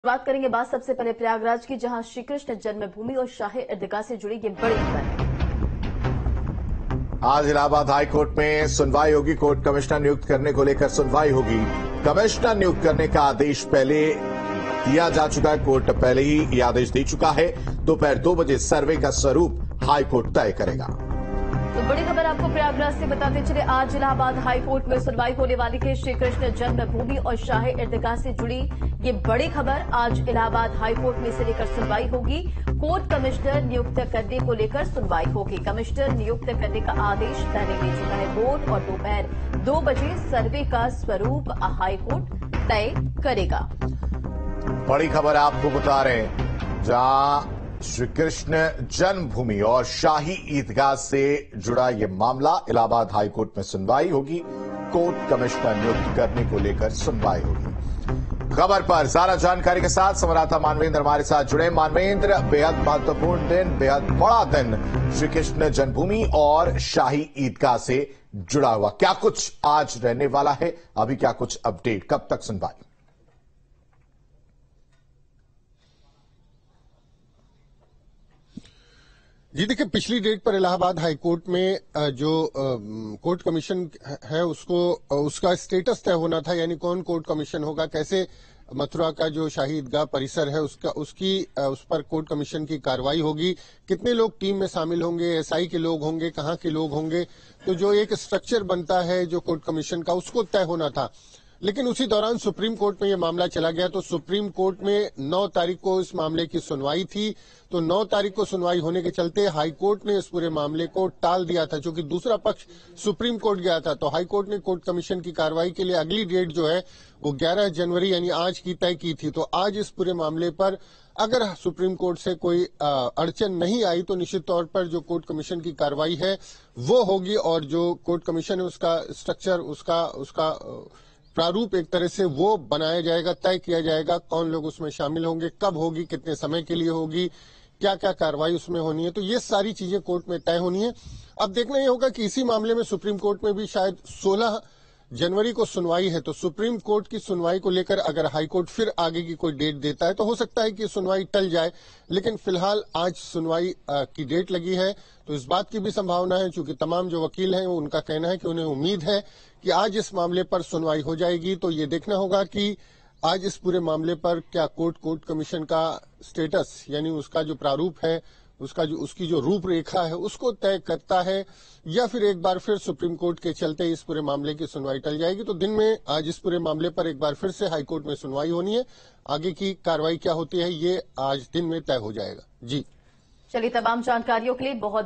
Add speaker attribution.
Speaker 1: बात करेंगे बात सबसे पहले प्रयागराज की, जहां श्री कृष्ण जन्मभूमि और शाही ईदगाह से जुड़ी ये बड़ी खबर है।
Speaker 2: आज इलाहाबाद हाई कोर्ट में सुनवाई होगी। कोर्ट कमिश्नर नियुक्त करने को लेकर सुनवाई होगी। कमिश्नर नियुक्त करने का आदेश पहले दिया जा चुका है। कोर्ट पहले ही ये आदेश दे चुका है। दोपहर 2 बजे सर्वे का स्वरूप हाई कोर्ट तय करेगा।
Speaker 1: तो बड़ी खबर आपको प्रयागराज से बताते चले, आज इलाहाबाद हाई कोर्ट में सुनवाई होने वाली है। श्री कृष्ण जन्मभूमि और शाही ईदगाह से जुड़ी ये बड़ी खबर आज इलाहाबाद हाई कोर्ट में से लेकर सुनवाई होगी। कोर्ट कमिश्नर नियुक्त करने को लेकर सुनवाई होगी। कमिश्नर नियुक्त करने का आदेश पहले दे चुका है कोर्ट और दोपहर 2 बजे सर्वे का स्वरूप हाई कोर्ट तय करेगा।
Speaker 2: बड़ी खबर आपको बता रहे हैं, जहां श्री कृष्ण जन्मभूमि और शाही ईदगाह से जुड़ा यह मामला इलाहाबाद हाई कोर्ट में सुनवाई होगी। कोर्ट कमिश्नर नियुक्त करने को लेकर सुनवाई होगी। खबर पर ज्यादा जानकारी के साथ संवाददाता मानवेंद्र हमारे साथ जुड़े। मानवेंद्र, बेहद महत्वपूर्ण दिन, बेहद बड़ा दिन श्री कृष्ण जन्मभूमि और शाही ईदगाह से जुड़ा हुआ, क्या कुछ आज रहने वाला है? अभी क्या कुछ अपडेट, कब तक सुनवाई?
Speaker 3: जी देखिए, पिछली डेट पर इलाहाबाद हाई कोर्ट में जो कोर्ट कमीशन है उसका स्टेटस तय होना था, यानी कौन कोर्ट कमीशन होगा, कैसे मथुरा का जो शाही ईदगाह परिसर है उस पर कोर्ट कमीशन की कार्रवाई होगी, कितने लोग टीम में शामिल होंगे, एसआई के लोग होंगे, कहां के लोग होंगे, तो जो एक स्ट्रक्चर बनता है जो कोर्ट कमीशन का, उसको तय होना था। लेकिन उसी दौरान सुप्रीम कोर्ट में यह मामला चला गया, तो सुप्रीम कोर्ट में 9 तारीख को इस मामले की सुनवाई थी। तो 9 तारीख को सुनवाई होने के चलते हाई कोर्ट ने इस पूरे मामले को टाल दिया था, क्योंकि दूसरा पक्ष सुप्रीम कोर्ट गया था। तो हाई कोर्ट ने कोर्ट कमीशन की कार्रवाई के लिए अगली डेट जो है वो 11 जनवरी यानी आज की तय की थी। तो आज इस पूरे मामले पर अगर सुप्रीम कोर्ट से कोई अड़चन नहीं आई तो निश्चित तौर पर जो कोर्ट कमीशन की कार्रवाई है वो होगी, और जो कोर्ट कमीशन है उसका स्ट्रक्चर, उसका प्रारूप एक तरह से वो बनाया जाएगा, तय किया जाएगा, कौन लोग उसमें शामिल होंगे, कब होगी, कितने समय के लिए होगी, क्या क्या कार्रवाई उसमें होनी है। तो ये सारी चीजें कोर्ट में तय होनी है। अब देखना ये होगा कि इसी मामले में सुप्रीम कोर्ट में भी शायद 16 जनवरी को सुनवाई है। तो सुप्रीम कोर्ट की सुनवाई को लेकर अगर हाई कोर्ट फिर आगे की कोई डेट देता है तो हो सकता है कि सुनवाई टल जाए, लेकिन फिलहाल आज सुनवाई की डेट लगी है। तो इस बात की भी संभावना है, क्योंकि तमाम जो वकील हैं उनका कहना है कि उन्हें उम्मीद है कि आज इस मामले पर सुनवाई हो जाएगी। तो ये देखना होगा कि आज इस पूरे मामले पर क्या कोर्ट कमीशन का स्टेटस, यानी उसका जो प्रारूप है, उसकी जो रूपरेखा है उसको तय करता है, या फिर एक बार फिर सुप्रीम कोर्ट के चलते इस पूरे मामले की सुनवाई टल जाएगी। तो दिन में आज इस पूरे मामले पर एक बार फिर से हाई कोर्ट में सुनवाई होनी है। आगे की कार्रवाई क्या होती है ये आज दिन में तय हो जाएगा। जी
Speaker 1: चलिए, तमाम जानकारियों के लिए बहुत